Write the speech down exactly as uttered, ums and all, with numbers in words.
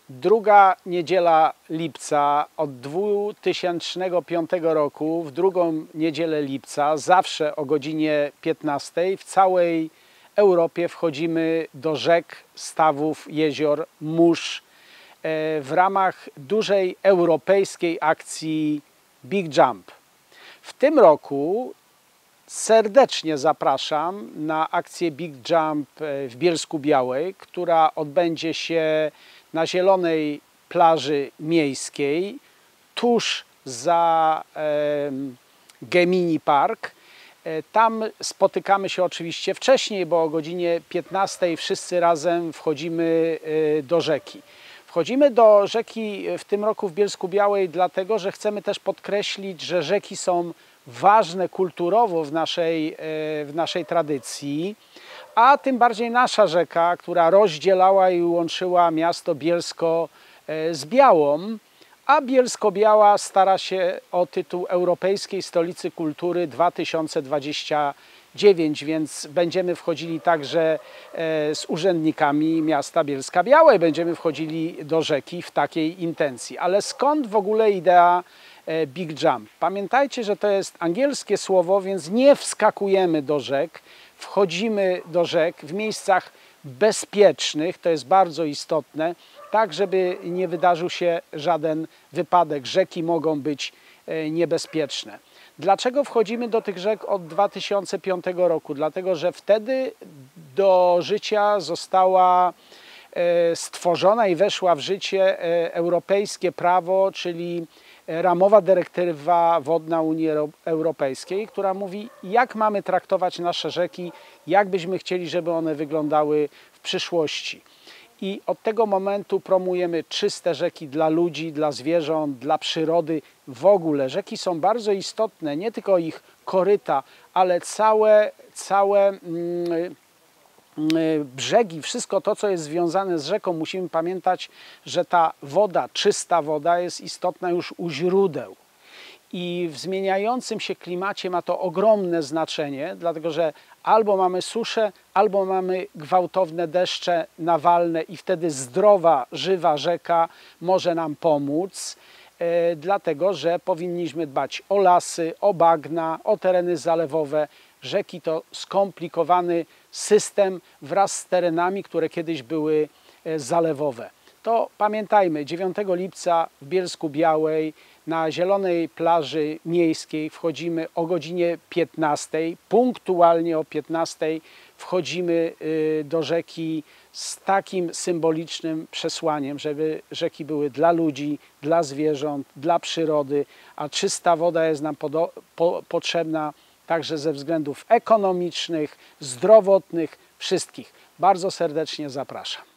Druga niedziela lipca od dwa tysiące piątego roku, w drugą niedzielę lipca, zawsze o godzinie piętnastej w całej Europie wchodzimy do rzek, stawów, jezior, mórz w ramach dużej europejskiej akcji Big Jump. W tym roku serdecznie zapraszam na akcję Big Jump w Bielsku-Białej, która odbędzie się na zielonej plaży miejskiej, tuż za e, Gemini Park. E, tam spotykamy się oczywiście wcześniej, bo o godzinie piętnastej wszyscy razem wchodzimy e, do rzeki. Wchodzimy do rzeki w tym roku w Bielsku-Białej dlatego, że chcemy też podkreślić, że rzeki są ważne kulturowo w naszej, e, w naszej tradycji, a tym bardziej nasza rzeka, która rozdzielała i łączyła miasto Bielsko z Białą, a Bielsko-Biała stara się o tytuł Europejskiej Stolicy Kultury dwa tysiące dwudziestego dziewiątego, więc będziemy wchodzili także z urzędnikami miasta Bielska-Białej, będziemy wchodzili do rzeki w takiej intencji. Ale skąd w ogóle idea Big Jump? Pamiętajcie, że to jest angielskie słowo, więc nie wskakujemy do rzek, wchodzimy do rzek w miejscach bezpiecznych, to jest bardzo istotne, tak żeby nie wydarzył się żaden wypadek. Rzeki mogą być niebezpieczne. Dlaczego wchodzimy do tych rzek od dwa tysiące piątego roku? Dlatego, że wtedy do życia została stworzona i weszła w życie europejskie prawo, czyli ramowa dyrektywa wodna Unii Europejskiej, która mówi, jak mamy traktować nasze rzeki, jak byśmy chcieli, żeby one wyglądały w przyszłości. I od tego momentu promujemy czyste rzeki dla ludzi, dla zwierząt, dla przyrody. W ogóle rzeki są bardzo istotne, nie tylko ich koryta, ale całe, całe mm, brzegi, wszystko to, co jest związane z rzeką. Musimy pamiętać, że ta woda, czysta woda jest istotna już u źródeł. I w zmieniającym się klimacie ma to ogromne znaczenie, dlatego że albo mamy suszę, albo mamy gwałtowne deszcze nawalne i wtedy zdrowa, żywa rzeka może nam pomóc, e, dlatego że powinniśmy dbać o lasy, o bagna, o tereny zalewowe. Rzeki to skomplikowany system wraz z terenami, które kiedyś były zalewowe. To pamiętajmy, dziewiątego lipca w Bielsku-Białej na zielonej plaży miejskiej wchodzimy o godzinie piętnastej. Punktualnie o piętnastej wchodzimy do rzeki z takim symbolicznym przesłaniem, żeby rzeki były dla ludzi, dla zwierząt, dla przyrody, a czysta woda jest nam po potrzebna także ze względów ekonomicznych, zdrowotnych, wszystkich. Bardzo serdecznie zapraszam.